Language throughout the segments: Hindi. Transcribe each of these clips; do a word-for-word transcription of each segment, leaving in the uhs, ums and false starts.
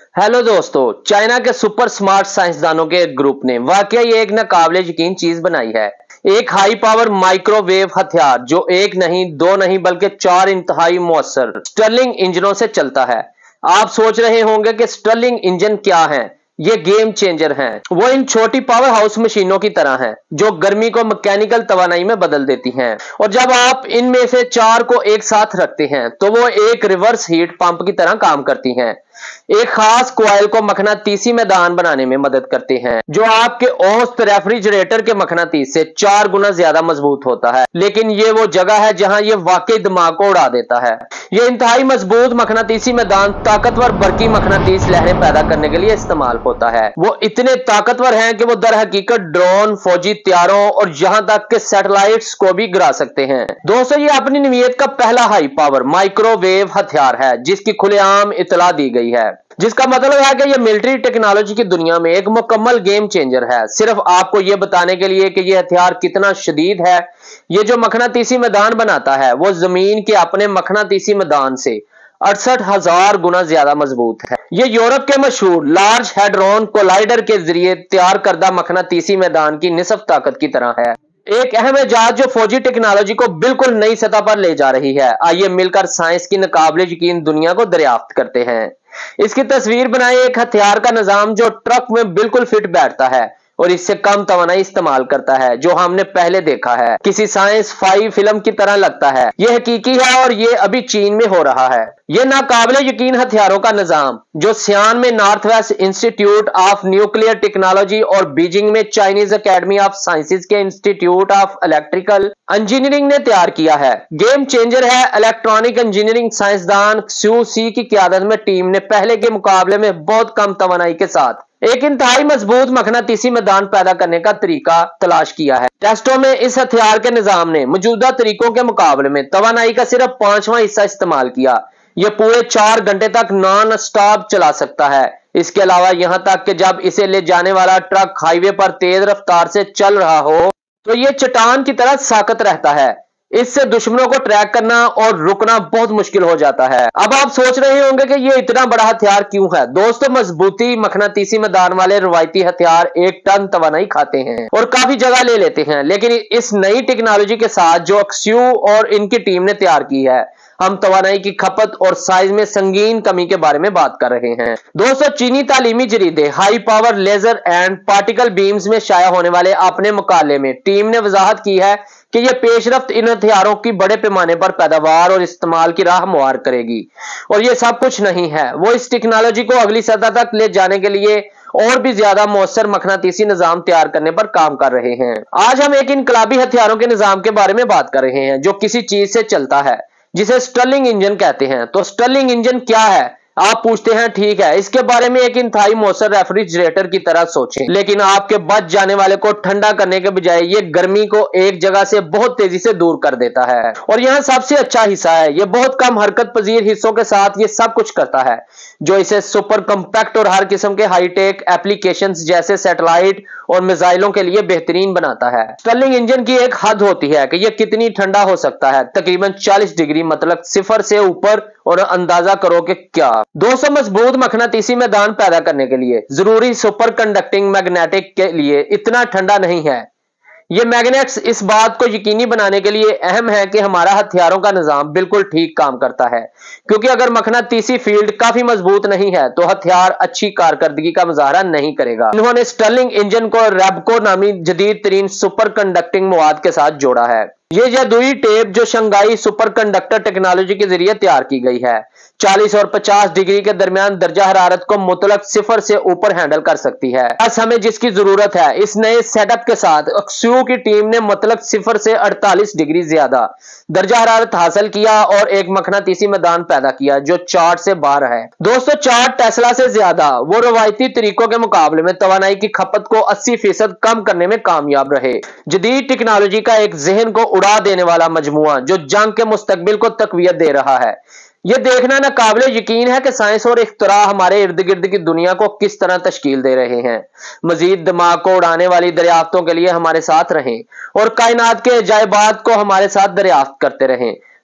हेलो दोस्तों, चाइना के सुपर स्मार्ट साइंसदानों के एक ग्रुप ने वाकई एक नाकाबिले यकीन चीज बनाई है। एक हाई पावर माइक्रोवेव हथियार जो एक नहीं, दो नहीं बल्कि चार इंतहाई मौसर स्टर्लिंग इंजनों से चलता है। आप सोच रहे होंगे कि स्टर्लिंग इंजन क्या है। ये गेम चेंजर हैं। वो इन छोटी पावर हाउस मशीनों की तरह हैं जो गर्मी को मैकेनिकल तवानाई में बदल देती हैं। और जब आप इनमें से चार को एक साथ रखते हैं तो वो एक रिवर्स हीट पंप की तरह काम करती हैं। एक खास कॉइल को मकनातीसी मैदान बनाने में मदद करते हैं जो आपके औसत रेफ्रिजरेटर के मकनातीस से चार गुना ज्यादा मजबूत होता है। लेकिन ये वो जगह है जहां ये वाकई दिमाग को उड़ा देता है। ये इंतहाई मजबूत मकनातीसी मैदान ताकतवर बरकी मकनातीस लहरें पैदा करने के लिए इस्तेमाल होता है। वो इतने ताकतवर हैं कि वो दर हकीकत ड्रोन, फौजी तैयारों और यहां तक के सैटेलाइट्स को भी गिरा सकते हैं। दोस्तों, ये अपनी नवीयत का पहला हाई पावर माइक्रोवेव हथियार है जिसकी खुलेआम इतला दी गई है, जिसका मतलब है कि यह मिलिट्री टेक्नोलॉजी की दुनिया में एक मुकम्मल गेम चेंजर है। सिर्फ आपको यह बताने के लिए कि यह हथियार कितना शदीद है। यह जो मकनातीसी मैदान बनाता है वो जमीन के अपने मकनातीसी मैदान से अड़सठ हजार गुना ज्यादा मजबूत है। यह यूरोप के मशहूर लार्ज हेड्रॉन कोलाइडर के जरिए तैयार करदा मकनातीसी मैदान की निसफ ताकत की तरह है। एक अहम इजाद जो फौजी टेक्नोलॉजी को बिल्कुल नई सतह पर ले जा रही है। आइए मिलकर साइंस की नाकाबिले यकीन दुनिया को दरियाफ्त करते हैं। इसकी तस्वीर बनाए एक हथियार का निजाम जो ट्रक में बिल्कुल फिट बैठता है और इससे कम तवानाई इस्तेमाल करता है जो हमने पहले देखा है। किसी साइंस फाई फिल्म की तरह लगता है। यह हकीकी है और यह अभी चीन में हो रहा है। यह नाकाबिले यकीन हथियारों का निजाम जो सियान में north west institute of nuclear technology और बीजिंग में चाइनीज अकेडमी ऑफ साइंसेज के इंस्टीट्यूट ऑफ इलेक्ट्रिकल इंजीनियरिंग ने तैयार किया है। गेम चेंजर है। इलेक्ट्रॉनिक इंजीनियरिंग साइंसदान क्सू सी की क्यादत में टीम ने पहले के मुकाबले में बहुत कम तवानाई के साथ एक इंतहाई मजबूत मकनातीसी मैदान पैदा करने का तरीका तलाश किया है। टेस्टों में इस हथियार के निजाम ने मौजूदा तरीकों के मुकाबले में तवानाई का सिर्फ पांचवा हिस्सा इस्तेमाल किया। यह पूरे चार घंटे तक नॉन स्टॉप चला सकता है। इसके अलावा यहां तक कि जब इसे ले जाने वाला ट्रक हाईवे पर तेज रफ्तार से चल रहा हो तो यह चट्टान की तरह साकत रहता है। इससे दुश्मनों को ट्रैक करना और रुकना बहुत मुश्किल हो जाता है। अब आप सोच रहे होंगे कि यह इतना बड़ा हथियार क्यों है। दोस्तों, मजबूती मकनातीसी मैदान वाले रवायती हथियार एक टन तवानाई खाते हैं और काफी जगह ले लेते हैं। लेकिन इस नई टेक्नोलॉजी के साथ जो क्सू और इनकी टीम ने तैयार की है, हम तवानाई की खपत और साइज में संगीन कमी के बारे में बात कर रहे हैं। दोस्तों, चीनी तालीमी जरीदे high power laser and particle beams में शाया होने वाले अपने मुकाले में टीम ने वजाहत की है कि यह पेशरफ्त इन हथियारों की बड़े पैमाने पर पैदावार और इस्तेमाल की राह मुहैया करेगी। और यह सब कुछ नहीं है, वो इस टेक्नोलॉजी को अगली सतह तक ले जाने के लिए और भी ज्यादा मौसर मकनातीसी निजाम तैयार करने पर काम कर रहे हैं। आज हम एक इनकलाबी हथियारों के निजाम के बारे में बात कर रहे हैं जो किसी चीज से चलता है, जिसे स्टर्लिंग इंजन कहते हैं। तो स्टर्लिंग इंजन क्या है, आप पूछते हैं। ठीक है, इसके बारे में एक इंतहाई मौसर रेफ्रिजरेटर की तरह सोचें, लेकिन आपके बच जाने वाले को ठंडा करने के बजाय ये गर्मी को एक जगह से बहुत तेजी से दूर कर देता है। और यह सबसे अच्छा हिस्सा है, यह बहुत कम हरकत पजीर हिस्सों के साथ ये सब कुछ करता है जो इसे सुपर कम्पैक्ट और हर किस्म के हाईटेक एप्लीकेशंस जैसे सैटेलाइट और मिसाइलों के लिए बेहतरीन बनाता है। स्टर्लिंग इंजन की एक हद होती है कि यह कितनी ठंडा हो सकता है, तकरीबन चालीस डिग्री, मतलब सिफर से ऊपर। और अंदाजा करो कि क्या। दोस्तों, मजबूत मकनातीसी मैदान पैदा करने के लिए जरूरी सुपर कंडक्टिंग मैग्नेटिक के लिए इतना ठंडा नहीं है। ये मैग्नेट्स इस बात को यकीनी बनाने के लिए अहम है कि हमारा हथियारों का निजाम बिल्कुल ठीक काम करता है, क्योंकि अगर मकनातीसी फील्ड काफी मजबूत नहीं है तो हथियार अच्छी कारकर्दगी का मुजाहरा नहीं करेगा। इन्होंने स्टर्लिंग इंजन को रेबको नामी जदीद तरीन सुपर कंडक्टिंग मवाद के साथ जोड़ा है। ये जादुई टेप जो शंघाई सुपर कंडक्टर टेक्नोलॉजी के जरिए तैयार की गई है, चालीस और पचास डिग्री के दरमियान दर्जा हरारत को मुतलक सिफर से ऊपर हैंडल कर सकती है। बस हमें जिसकी जरूरत है। इस नए सेटअप के साथ क्सू की टीम ने मुतलक सिफर से अड़तालीस डिग्री ज्यादा दर्जा हरारत हासिल किया और एक मकनातीसी मैदान पैदा किया जो चार्ट से बाहर है। दोस्तों, चार्ट टेस्ला से ज्यादा वो रवायती तरीकों के मुकाबले में तवानाई की खपत को अस्सी फीसद कम करने में कामयाब रहे। जदीद टेक्नोलॉजी का एक जहन को उड़ा देने वाला मजमुआ जो जंग के मुस्तकबिल को तकवीयत दे रहा है। यह देखना ना काबिले यकीन है कि साइंस और इख्तरा हमारे इर्द गिर्द की दुनिया को किस तरह तश्कील दे रहे हैं। मजीद दिमाग को उड़ाने वाली दरियाफ्तों के लिए हमारे साथ रहें और कायनात के अजायबात को हमारे साथ दरियाफ्त करते रहें।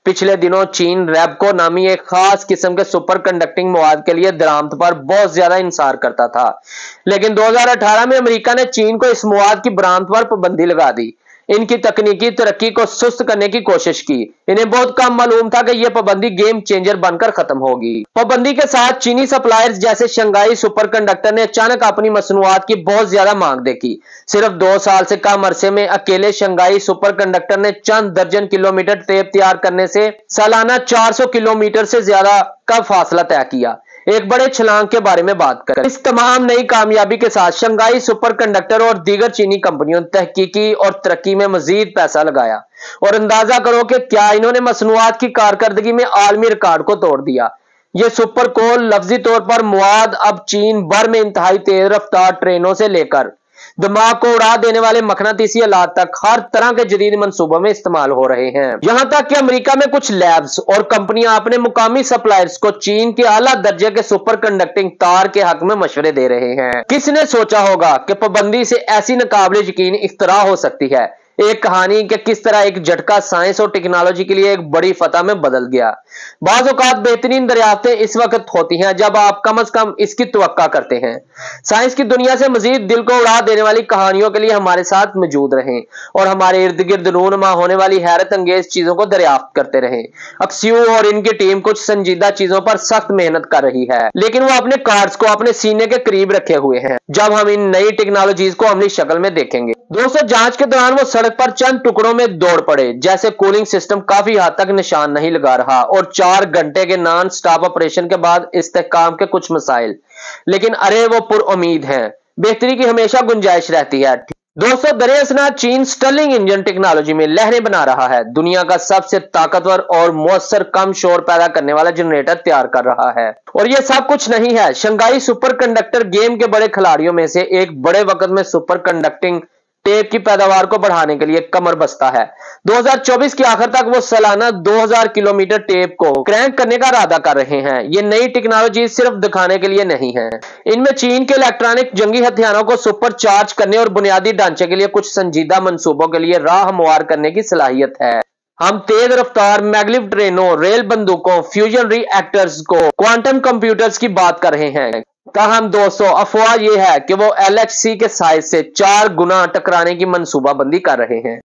पिछले दिनों चीन रैपको नामी एक खास किस्म के सुपर कंडक्टिंग मवाद के लिए दरामद पर बहुत ज्यादा इंसार करता था, लेकिन दो हज़ार अठारह में अमेरिका ने चीन को इस मवाद की बरामद पर पाबंदी लगा दी। इनकी तकनीकी तरक्की को सुस्त करने की कोशिश की। इन्हें बहुत कम मालूम था कि यह पाबंदी गेम चेंजर बनकर खत्म होगी। पाबंदी के साथ चीनी सप्लायर्स जैसे शंघाई सुपर कंडक्टर ने अचानक अपनी मसनूआत की बहुत ज्यादा मांग देखी। सिर्फ दो साल से कम अरसे में अकेले शंघाई सुपर कंडक्टर ने चंद दर्जन किलोमीटर टेप तैयार करने से सालाना चार सौ किलोमीटर से ज्यादा का फासला तय किया। एक बड़े छलांग के बारे में बात करें। इस तमाम नई कामयाबी के साथ शंघाई सुपर कंडक्टर और दीगर चीनी कंपनियों ने तहकीकी और तरक्की में मजीद पैसा लगाया और अंदाजा करो कि क्या इन्होंने मसनूआत की कारकर्दगी में आलमी रिकॉर्ड को तोड़ दिया। यह सुपर कोल लफ्जी तौर पर मवाद अब चीन भर में इंतहाई तेज रफ्तार ट्रेनों से लेकर दिमाग को उड़ा देने वाले मखनातीसी आलात तक हर तरह के जदीद मंसूबों में इस्तेमाल हो रहे हैं। यहां तक कि अमेरिका में कुछ लैब्स और कंपनियां अपने मुकामी सप्लायर्स को चीन के आला दर्जे के सुपर कंडक्टिंग तार के हक में मशवरे दे रहे हैं। किसने सोचा होगा कि पाबंदी से ऐसी नाकाबिले यकीन इख्तरा हो सकती है। एक कहानी कि किस तरह एक झटका साइंस और टेक्नोलॉजी के लिए एक बड़ी फतह में बदल गया। बाज़ औक़ात बेहतरीन दरियाफ्तें इस वक्त होती हैं जब आप कम अज कम इसकी तवक्का करते हैं। साइंस की दुनिया से मजीद दिल को उड़ा देने वाली कहानियों के लिए हमारे साथ मौजूद रहें और हमारे इर्द गिर्द रूनुमा होने वाली हैरत अंगेज चीजों को दरियाफ्त करते रहें। अक्सियो और इनकी टीम कुछ संजीदा चीजों पर सख्त मेहनत कर रही है, लेकिन वो अपने कार्ड्स को अपने सीने के करीब रखे हुए हैं जब हम इन नई टेक्नोलॉजीज को अमली शक्ल में देखेंगे। दोस्तों, जांच के दौरान वो सड़क पर चंद टुकड़ों में दौड़ पड़े, जैसे कूलिंग सिस्टम काफी हद तक निशान नहीं लगा रहा और चार घंटे के नॉन स्टॉप ऑपरेशन के बाद इस्तेहकाम के कुछ मसाइल, लेकिन अरे वो पुर उम्मीद हैं। बेहतरी की हमेशा गुंजाइश रहती है। दोस्तों, दरियासना चीन स्टर्लिंग इंजन टेक्नोलॉजी में लहरें बना रहा है। दुनिया का सबसे ताकतवर और मौसर कम शोर पैदा करने वाला जनरेटर तैयार कर रहा है। और यह सब कुछ नहीं है। शंघाई सुपर कंडक्टर गेम के बड़े खिलाड़ियों में से एक बड़े वक्त में सुपर कंडक्टिंग टेप की पैदावार को बढ़ाने के लिए कमर बस्ता है। दो हज़ार चौबीस के आखिर तक वो सालाना दो हज़ार किलोमीटर टेप को क्रैंक करने का इरादा कर रहे हैं। ये नई टेक्नोलॉजी सिर्फ दिखाने के लिए नहीं है। इनमें चीन के इलेक्ट्रॉनिक जंगी हथियारों को सुपर चार्ज करने और बुनियादी ढांचे के लिए कुछ संजीदा मंसूबों के लिए राह हमवार करने की सलाहियत है। हम तेज रफ्तार मैग्लिव ट्रेनों, रेल बंदूकों, फ्यूजन रिएक्टर्स को क्वांटम कंप्यूटर्स की बात कर रहे हैं। ताहम दोस्तों, अफवाह यह है कि वो एल एच सी के साइज से चार गुना टकराने की मंसूबाबंदी कर रहे हैं।